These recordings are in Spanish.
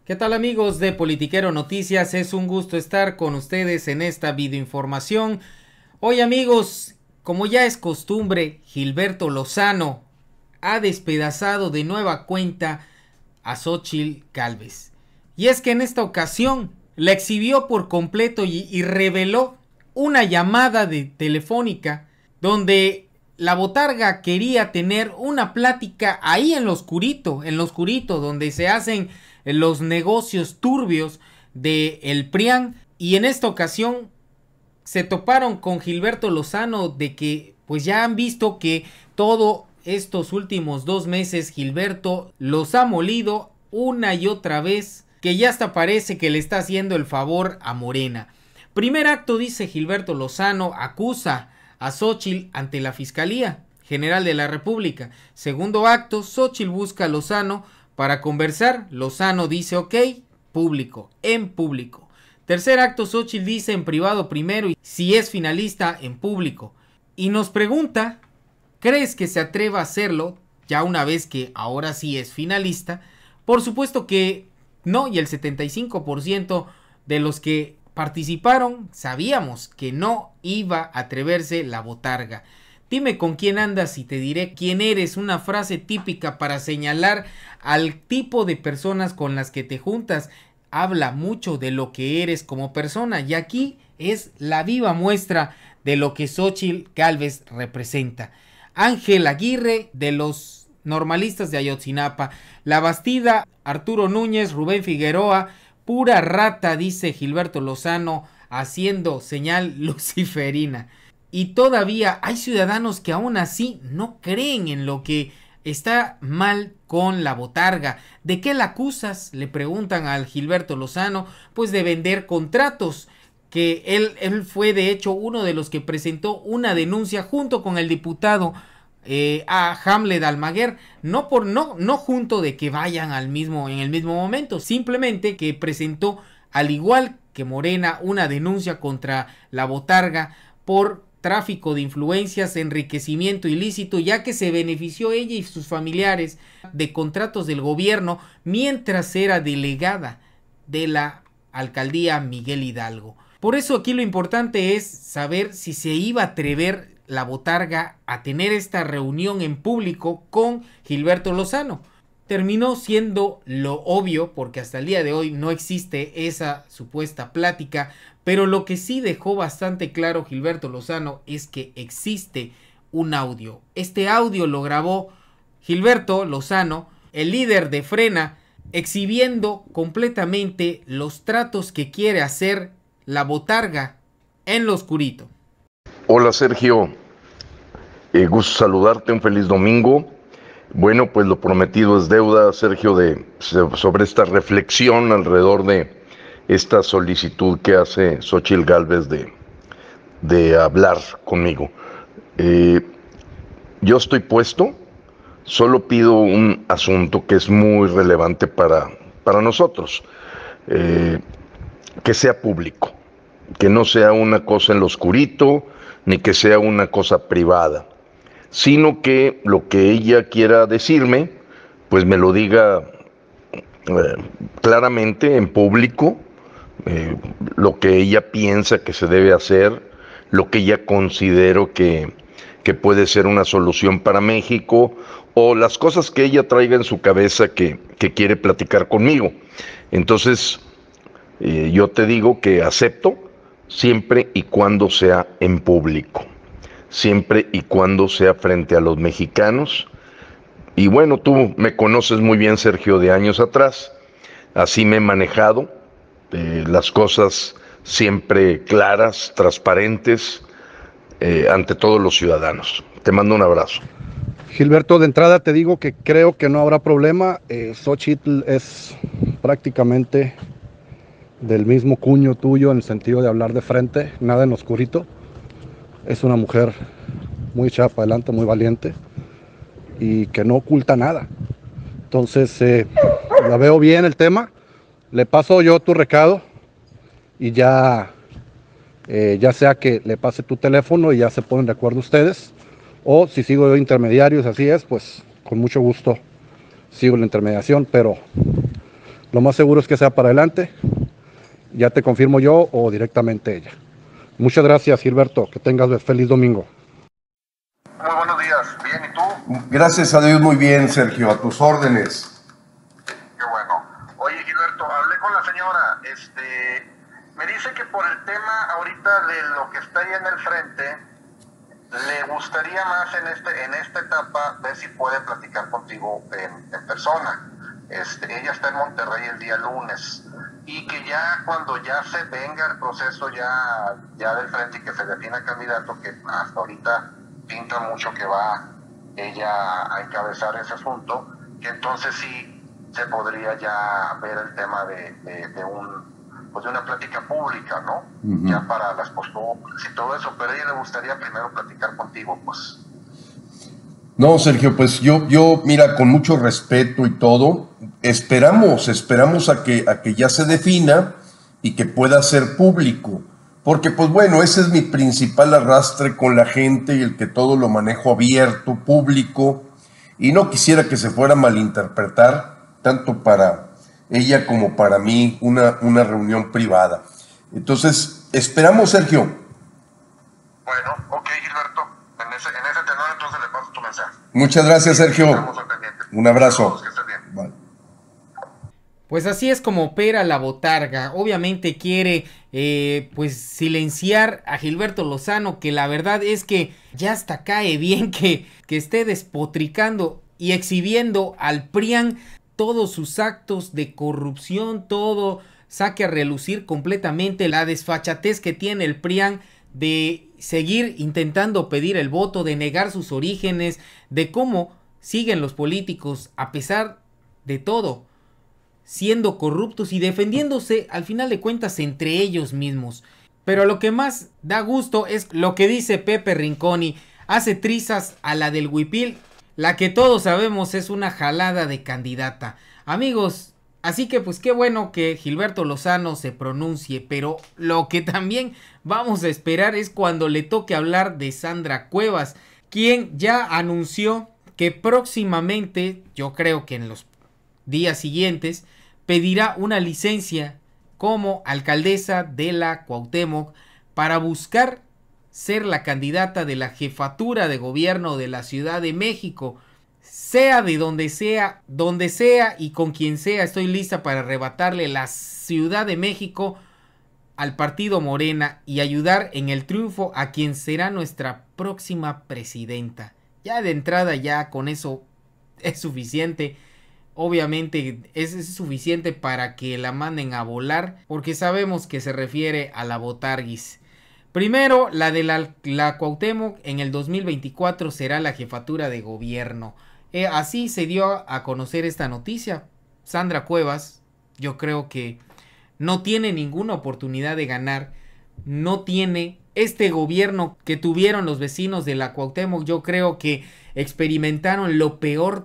¿Qué tal amigos de Politiquero Noticias? Es un gusto estar con ustedes en esta videoinformación. Hoy amigos, como ya es costumbre, Gilberto Lozano ha despedazado de nueva cuenta a Xóchitl Gálvez. Y es que en esta ocasión la exhibió por completo y reveló una llamada telefónica donde la botarga quería tener una plática ahí en lo oscurito, donde se hacen los negocios turbios de el PRIAN, y en esta ocasión se toparon con Gilberto Lozano de que pues ya han visto que todos estos últimos 2 meses Gilberto los ha molido una y otra vez, que ya hasta parece que le está haciendo el favor a Morena. Primer acto, dice Gilberto Lozano, acusa a Xóchitl ante la Fiscalía General de la República. Segundo acto, Xóchitl busca a Lozano para conversar. Lozano dice ok, público, en público. Tercer acto, Xóchitl dice en privado primero y si es finalista en público. Y nos pregunta, ¿crees que se atreva a hacerlo ya una vez que ahora sí es finalista? Por supuesto que no, y el 75% de los que participaron sabíamos que no iba a atreverse la botarga. Dime con quién andas y te diré quién eres, una frase típica para señalar al tipo de personas con las que te juntas. Habla mucho de lo que eres como persona, y aquí es la viva muestra de lo que Xóchitl Gálvez representa. Ángel Aguirre, de los normalistas de Ayotzinapa, La Bastida, Arturo Núñez, Rubén Figueroa, pura rata, dice Gilberto Lozano, haciendo señal luciferina. Y todavía hay ciudadanos que aún así no creen en lo que está mal con la botarga. ¿De qué la acusas?, le preguntan al Gilberto Lozano. Pues de vender contratos, que él fue de hecho uno de los que presentó una denuncia junto con el diputado a Hamlet Almaguer, no junto de que vayan en el mismo momento, simplemente que presentó, al igual que Morena, una denuncia contra la botarga por tráfico de influencias, enriquecimiento ilícito, ya que se benefició ella y sus familiares de contratos del gobierno mientras era delegada de la alcaldía Miguel Hidalgo. Por eso aquí lo importante es saber si se iba a atrever la botarga a tener esta reunión en público con Gilberto Lozano. Terminó siendo lo obvio, porque hasta el día de hoy no existe esa supuesta plática, pero lo que sí dejó bastante claro Gilberto Lozano es que existe un audio. Este audio lo grabó Gilberto Lozano, el líder de Frena, exhibiendo completamente los tratos que quiere hacer la botarga en lo oscurito. Hola Sergio, gusto saludarte, un feliz domingo. Bueno, pues lo prometido es deuda, Sergio, sobre esta reflexión alrededor de esta solicitud que hace Xóchitl Gálvez de hablar conmigo. Yo estoy puesto, solo pido un asunto que es muy relevante para nosotros, que sea público, que no sea una cosa en lo oscurito, ni que sea una cosa privada, sino que lo que ella quiera decirme, pues me lo diga claramente en público, lo que ella piensa que se debe hacer, lo que ella considero que puede ser una solución para México, o las cosas que ella traiga en su cabeza que quiere platicar conmigo. Entonces, yo te digo que acepto siempre y cuando sea en público, siempre y cuando sea frente a los mexicanos. Y bueno, tú me conoces muy bien, Sergio, de años atrás, así me he manejado, las cosas siempre claras, transparentes, ante todos los ciudadanos. Te mando un abrazo. Gilberto, de entrada te digo que creo que no habrá problema. Xóchitl es prácticamente del mismo cuño tuyo en el sentido de hablar de frente, nada en oscurito. Es una mujer muy echada para adelante, muy valiente y que no oculta nada. Entonces, la veo bien el tema. Le paso yo tu recado y ya sea que le pase tu teléfono y ya se ponen de acuerdo ustedes, o si sigo yo intermediarios, así es, pues con mucho gusto sigo la intermediación, pero Lo más seguro es que sea para adelante. Ya te confirmo yo o directamente ella. Muchas gracias, Gilberto. Que tengas feliz domingo. Muy buenos días. Bien, ¿y tú? Gracias a Dios, muy bien, Sergio, a tus órdenes. Qué bueno. Oye, Gilberto, hablé con la señora. Me dice que por el tema ahorita de lo que está ahí en el frente, le gustaría más en esta etapa ver si puede platicar contigo en persona. Ella está en Monterrey el día lunes y que ya cuando ya se venga el proceso ya del frente y que se defina candidato, que hasta ahorita pinta mucho que va ella a encabezar ese asunto, que entonces sí se podría ya ver el tema de una plática pública, ¿no? Uh-huh. Ya para las posturas y todo eso, pero a ella le gustaría primero platicar contigo, pues. No, Sergio, pues yo, mira, con mucho respeto y todo, esperamos a que ya se defina y que pueda ser público, porque pues bueno, ese es mi principal arrastre con la gente y el que todo lo manejo abierto, público, y no quisiera que se fuera a malinterpretar, tanto para ella como para mí, una reunión privada. Entonces, esperamos, Sergio. Bueno, ok, Gilberto, en ese tenor entonces le paso tu mensaje. Muchas gracias, Sergio. Un abrazo. Todos, que estés bien. Vale. Pues así es como opera la botarga. Obviamente quiere pues silenciar a Gilberto Lozano, que la verdad es que ya hasta cae bien que esté despotricando y exhibiendo al PRIAN todos sus actos de corrupción, todo saque a relucir completamente la desfachatez que tiene el PRIAN de seguir intentando pedir el voto, de negar sus orígenes, de cómo siguen los políticos a pesar de todo, siendo corruptos y defendiéndose al final de cuentas entre ellos mismos. Pero lo que más da gusto es lo que dice Pepe Rinconi, hace trizas a la del Huipil, la que todos sabemos es una jalada de candidata. Amigos, así que pues qué bueno que Gilberto Lozano se pronuncie, pero lo que también vamos a esperar es cuando le toque hablar de Sandra Cuevas, quien ya anunció que próximamente, yo creo que en los días siguientes, pedirá una licencia como alcaldesa de la Cuauhtémoc para buscar ser la candidata de la jefatura de gobierno de la Ciudad de México. Sea de donde sea y con quien sea, estoy lista para arrebatarle la Ciudad de México al partido Morena y ayudar en el triunfo a quien será nuestra próxima presidenta. Ya de entrada, ya con eso es suficiente. Obviamente es suficiente para que la manden a volar, porque sabemos que se refiere a la botarguis. Primero, la de la Cuauhtémoc en el 2024 será la jefatura de gobierno. Así se dio a conocer esta noticia. Sandra Cuevas, yo creo que no tiene ninguna oportunidad de ganar. No tiene este gobierno que tuvieron los vecinos de la Cuauhtémoc. Yo creo que experimentaron lo peor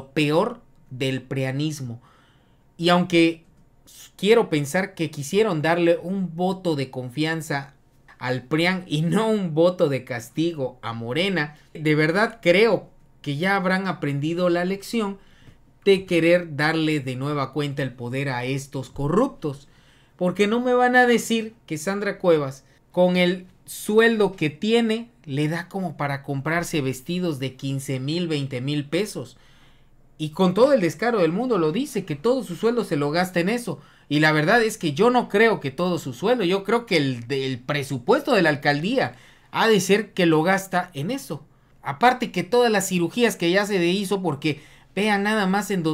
del preanismo. Y aunque quiero pensar que quisieron darle un voto de confianza al PRIAN y no un voto de castigo a Morena, de verdad creo que ya habrán aprendido la lección de querer darle de nueva cuenta el poder a estos corruptos, porque no me van a decir que Sandra Cuevas, con el sueldo que tiene, le da como para comprarse vestidos de 15,000, 20,000 pesos, y con todo el descaro del mundo lo dice, que todo su sueldo se lo gasta en eso. Y la verdad es que yo no creo que todo su sueldo, yo creo que el presupuesto de la alcaldía ha de ser que lo gasta en eso. Aparte que todas las cirugías que ya se hizo, porque vean nada más en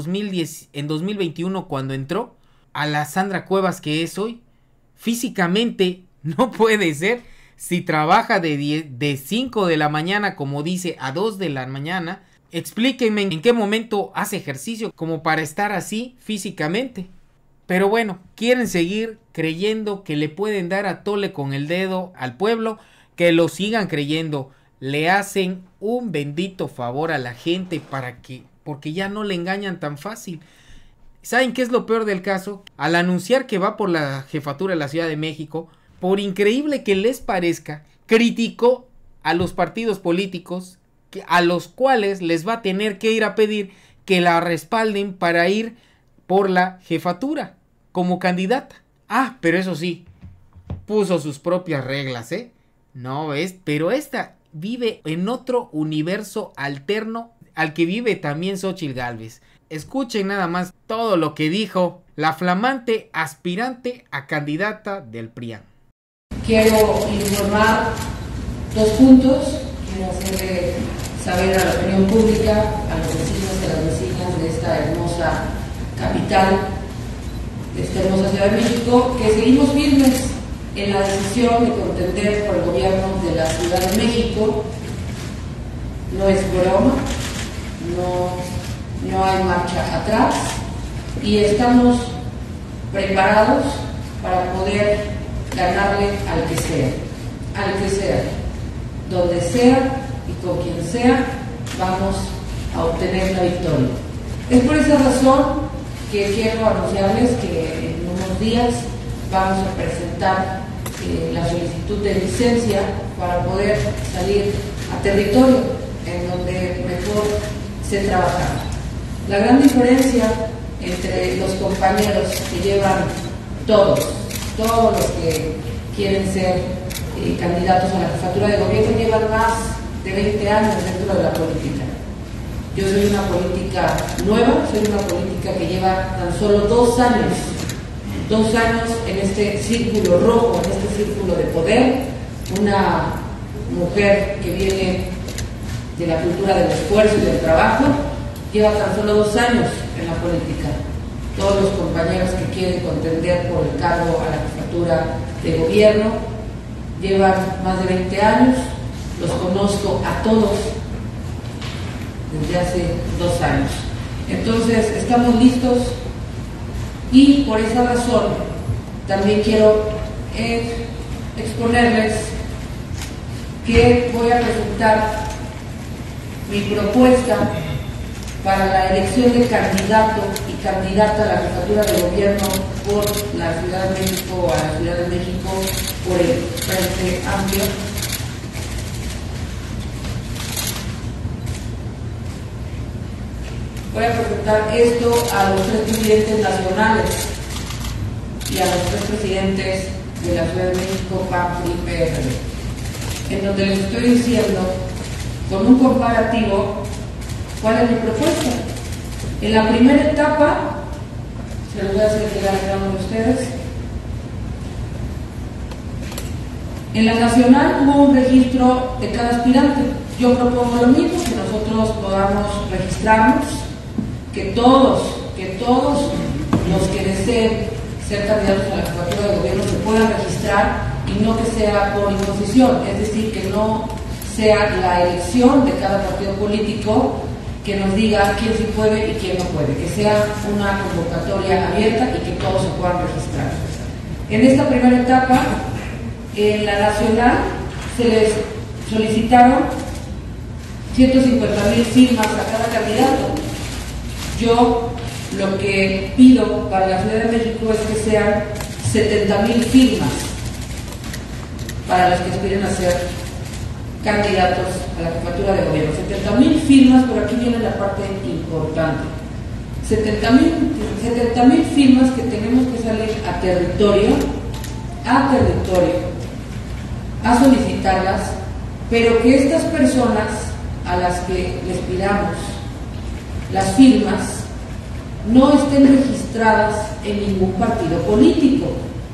2021 cuando entró, a la Sandra Cuevas que es hoy, físicamente no puede ser. Si trabaja de 5 de la mañana, como dice, a 2 de la mañana, explíquenme en qué momento hace ejercicio como para estar así físicamente. Pero bueno, quieren seguir creyendo que le pueden dar a tole con el dedo al pueblo, que lo sigan creyendo. Le hacen un bendito favor a la gente porque ya no le engañan tan fácil. ¿Saben qué es lo peor del caso? Al anunciar que va por la jefatura de la Ciudad de México, por increíble que les parezca, criticó a los partidos políticos a los cuales les va a tener que ir a pedir que la respalden para ir por la jefatura como candidata. Ah, pero eso sí, puso sus propias reglas, ¿eh? No, pero esta vive en otro universo alterno al que vive también Xóchitl Gálvez. Escuchen nada más todo lo que dijo la flamante aspirante a candidata del PRIAN. Quiero informar 2 puntos, quiero hacerle saber a la opinión pública, a los vecinos y a las vecinas de esta hermosa capital, de esta hermosa Ciudad de México, que seguimos firmes en la decisión de contender por el gobierno de la Ciudad de México. No es broma, no hay marcha atrás y estamos preparados para poder ganarle al que sea, donde sea y con quien sea, vamos a obtener la victoria. Es por esa razón que quiero anunciarles que en unos días vamos a presentar la solicitud de licencia para poder salir a territorio en donde mejor se trabaja. La gran diferencia entre los compañeros que llevan todos los que quieren ser candidatos a la jefatura de gobierno llevan más de 20 años dentro de la política. Yo soy una política nueva, soy una política que lleva tan solo 2 años en este círculo rojo, en este círculo de poder, una mujer que viene de la cultura del esfuerzo y del trabajo, lleva tan solo 2 años en la política. Todos los compañeros que quieren contender por el cargo a la jefatura de gobierno llevan más de 20 años, los conozco a todos desde hace 2 años. Entonces, estamos listos y por esa razón también quiero exponerles que voy a presentar mi propuesta para la elección de candidato y candidata a la jefatura de gobierno por la Ciudad de México o a la Ciudad de México por el Frente Amplio. Voy a presentar esto a los 3 presidentes nacionales y a los 3 presidentes de la Ciudad de México, PAN, PRI, PRD, en donde les estoy diciendo con un comparativo cuál es mi propuesta. En la primera etapa, se los voy a hacer llegar a cada uno de ustedes. En la nacional hubo un registro de cada aspirante. Yo propongo lo mismo, que nosotros podamos registrarnos, que todos los que deseen ser candidatos a la jefatura de gobierno se puedan registrar y no que sea por imposición, es decir, que no sea la elección de cada partido político que nos diga quién sí puede y quién no puede, que sea una convocatoria abierta y que todos se puedan registrar. En esta primera etapa, en la nacional, se les solicitaron 150,000 firmas a cada candidato. Yo lo que pido para la Ciudad de México es que sean 70,000 firmas para los que aspiren a ser candidatos a la jefatura de gobierno. 70,000 firmas, pero aquí viene la parte importante. 70,000 firmas que tenemos que salir a territorio, a solicitarlas, pero que estas personas a las que les pidamos las firmas no estén registradas en ningún partido político,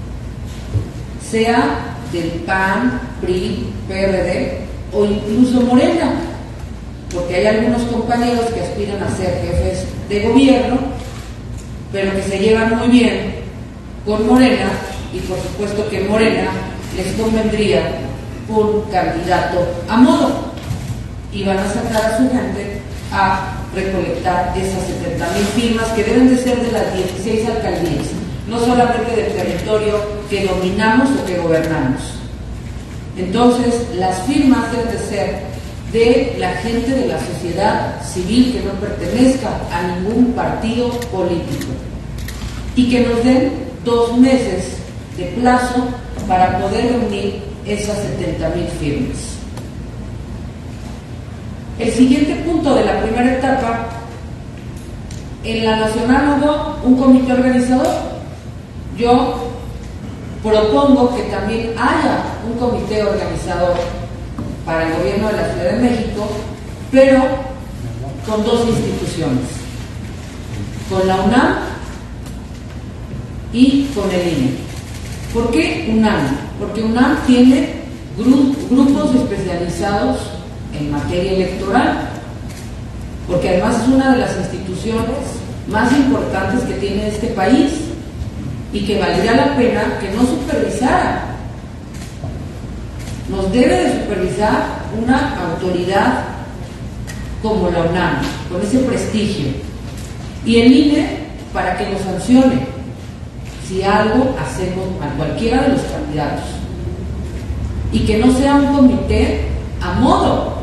sea del PAN, PRI, PRD o incluso Morena, porque hay algunos compañeros que aspiran a ser jefes de gobierno, pero que se llevan muy bien con Morena y por supuesto que Morena les convendría un candidato a modo y van a sacar a su gente a recolectar esas 70,000 firmas que deben de ser de las 16 alcaldías, no solamente del territorio que dominamos o que gobernamos. Entonces, las firmas deben de ser de la gente de la sociedad civil que no pertenezca a ningún partido político y que nos den 2 meses de plazo para poder reunir esas 70,000 firmas. El siguiente punto de la primera etapa En la nacional hubo un comité organizador. Yo propongo que también haya un comité organizador para el gobierno de la Ciudad de México, pero con dos instituciones, con la UNAM y con el INE. ¿Por qué UNAM? Porque UNAM tiene grupos especializados en materia electoral, porque además es una de las instituciones más importantes que tiene este país y que valdría la pena que no supervisara. Nos debe de supervisar una autoridad como la UNAM, con ese prestigio, y el INE para que nos sancione si algo hacemos a cualquiera de los candidatos, y que no sea un comité a modo.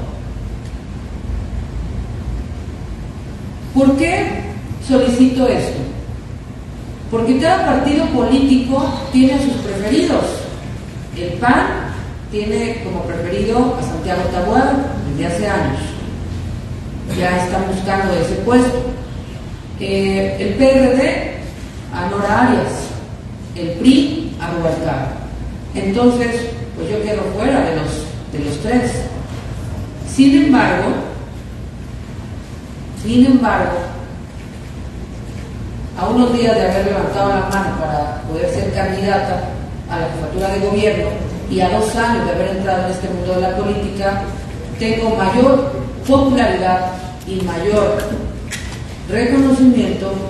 ¿Por qué solicito esto? Porque cada partido político tiene a sus preferidos. El PAN tiene como preferido a Santiago Taboada desde hace años. Ya están buscando ese puesto. El PRD a Nora Arias, el PRI a Rubalcaba. Entonces, pues yo quedo fuera de los tres. Sin embargo, a unos días de haber levantado la mano para poder ser candidata a la jefatura de gobierno y a 2 años de haber entrado en este mundo de la política, tengo mayor popularidad y mayor reconocimiento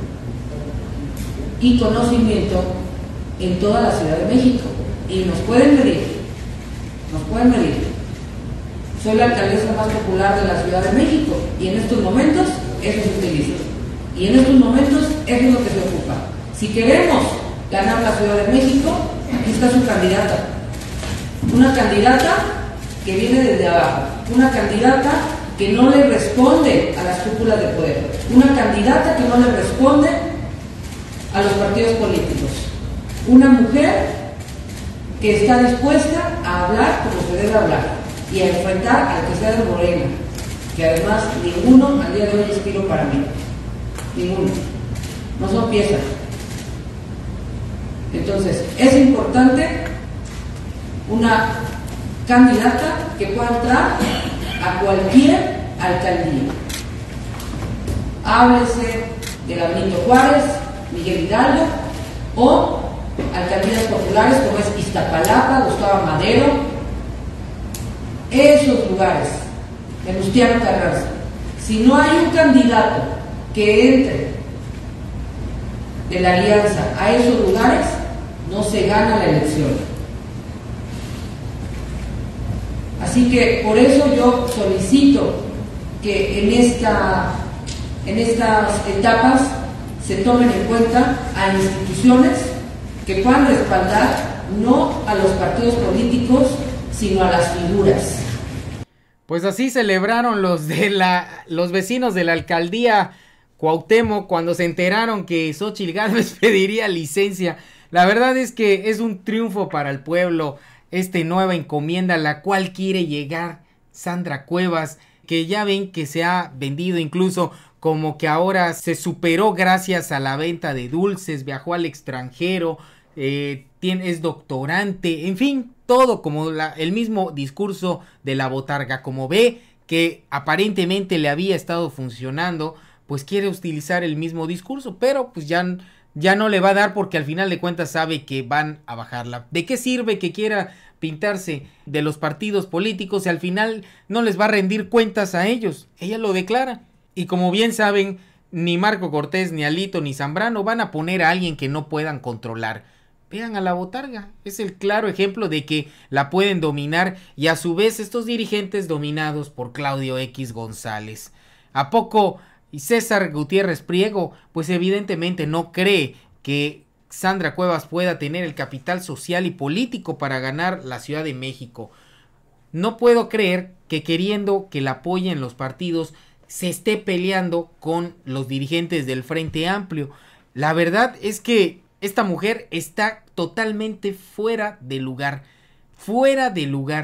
y conocimiento en toda la Ciudad de México. Y nos pueden medir. Soy la alcaldesa más popular de la Ciudad de México y en estos momentos eso se utiliza. Y en estos momentos eso es lo que se ocupa. Si queremos ganar la Ciudad de México, aquí está su candidata. Una candidata que viene desde abajo. Una candidata que no le responde a las cúpulas de poder. Una candidata que no le responde a los partidos políticos. Una mujer que está dispuesta a hablar como se debe hablar y a enfrentar al que sea de Morena, que además ninguno al día de hoy es tiro para mí. Ninguno. No son piezas. Entonces, es importante una candidata que pueda entrar a cualquier alcaldía. Háblese de la Benito Juárez, Miguel Hidalgo, o alcaldías populares como es Iztapalapa, Gustavo Madero, esos lugares, Venustiano Carranza. Si no hay un candidato que entre de la alianza a esos lugares, no se gana la elección. Así que por eso yo solicito que en estas etapas se tomen en cuenta a instituciones que puedan respaldar no a los partidos políticos, sino a las figuras. Pues así celebraron los vecinos de la alcaldía Cuauhtémoc cuando se enteraron que Xóchitl Gálvez pediría licencia. La verdad es que es un triunfo para el pueblo, nueva encomienda a la cual quiere llegar Sandra Cuevas, que ya ven que se ha vendido incluso como que ahora se superó gracias a la venta de dulces, viajó al extranjero, es doctorante, en fin, todo como el mismo discurso de la botarga. Como ve que aparentemente le había estado funcionando, pues quiere utilizar el mismo discurso, pero pues ya no le va a dar, porque al final de cuentas sabe que van a bajarla. ¿De qué sirve que quiera pintarse de los partidos políticos si al final no les va a rendir cuentas a ellos? Ella lo declara. Y como bien saben, ni Marco Cortés, ni Alito, ni Zambrano van a poner a alguien que no puedan controlar. Vean a la botarga, es el claro ejemplo de que la pueden dominar, y a su vez estos dirigentes dominados por Claudio X González. ¿A poco y César Gutiérrez Priego? Pues evidentemente no cree que Sandra Cuevas pueda tener el capital social y político para ganar la Ciudad de México. No puedo creer que, queriendo que la apoyen los partidos, se esté peleando con los dirigentes del Frente Amplio. La verdad es que esta mujer está totalmente fuera de lugar.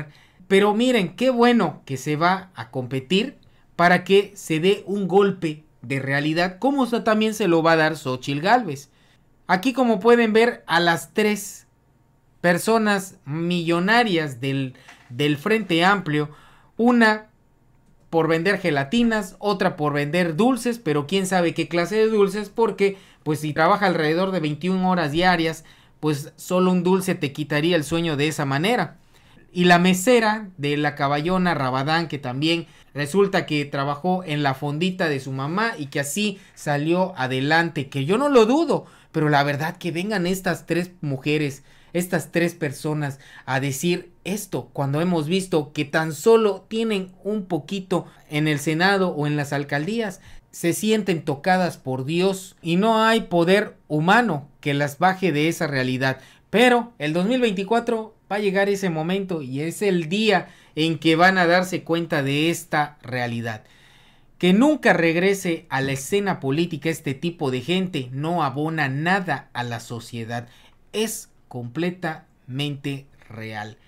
Pero miren, qué bueno que se va a competir para que se dé un golpe de realidad, como también se lo va a dar Xóchitl Gálvez. Aquí, como pueden ver, a las 3 personas millonarias del Frente Amplio, una por vender gelatinas, otra por vender dulces, pero quién sabe qué clase de dulces, porque pues si trabaja alrededor de 21 horas diarias, pues solo un dulce te quitaría el sueño de esa manera. Y la mesera de la Caballona Rabadán, que también resulta que trabajó en la fondita de su mamá y que así salió adelante, que yo no lo dudo, pero la verdad que vengan estas 3 mujeres, estas 3 personas a decir esto, cuando hemos visto que tan solo tienen un poquito en el Senado o en las alcaldías, se sienten tocadas por Dios y no hay poder humano que las baje de esa realidad. Pero el 2024 va a llegar ese momento y es el día en que van a darse cuenta de esta realidad. Que nunca regrese a la escena política este tipo de gente no abona nada a la sociedad. Es completamente real.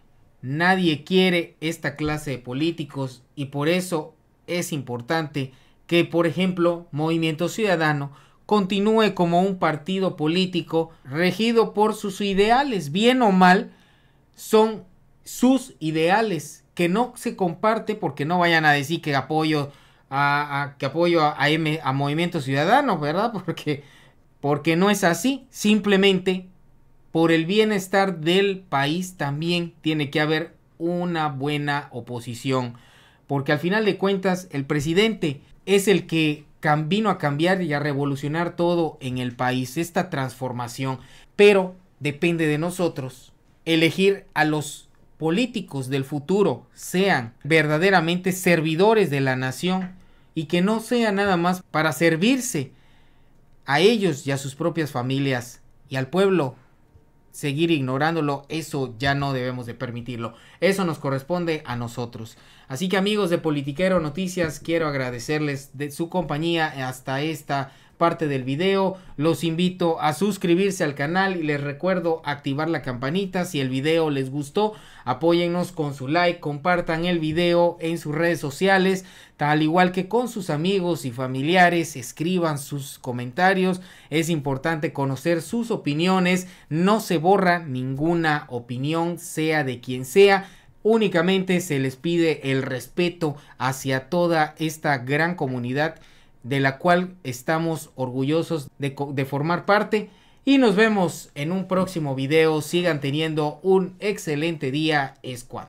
Nadie quiere esta clase de políticos y por eso es importante que, por ejemplo, Movimiento Ciudadano continúe como un partido político regido por sus ideales. Bien o mal, son sus ideales que no se comparte, porque no vayan a decir que apoyo a Movimiento Ciudadano, ¿verdad? Porque no es así. Simplemente por el bienestar del país también tiene que haber una buena oposición, porque al final de cuentas el presidente es el que vino a cambiar y a revolucionar todo en el país, esta transformación, pero depende de nosotros elegir a los políticos del futuro, sean verdaderamente servidores de la nación y que no sea nada más para servirse a ellos y a sus propias familias y al pueblo. Seguir ignorándolo, eso ya no debemos de permitirlo. Eso nos corresponde a nosotros. Así que, amigos de Politiquero Noticias, quiero agradecerles de su compañía hasta esta parte del video. Los invito a suscribirse al canal y les recuerdo activar la campanita. Si el video les gustó, apóyennos con su like, compartan el video en sus redes sociales, al igual que con sus amigos y familiares, escriban sus comentarios. Es importante conocer sus opiniones, no se borra ninguna opinión, sea de quien sea. Únicamente se les pide el respeto hacia toda esta gran comunidad de la cual estamos orgullosos de formar parte. Y nos vemos en un próximo video. Sigan teniendo un excelente día, Squad.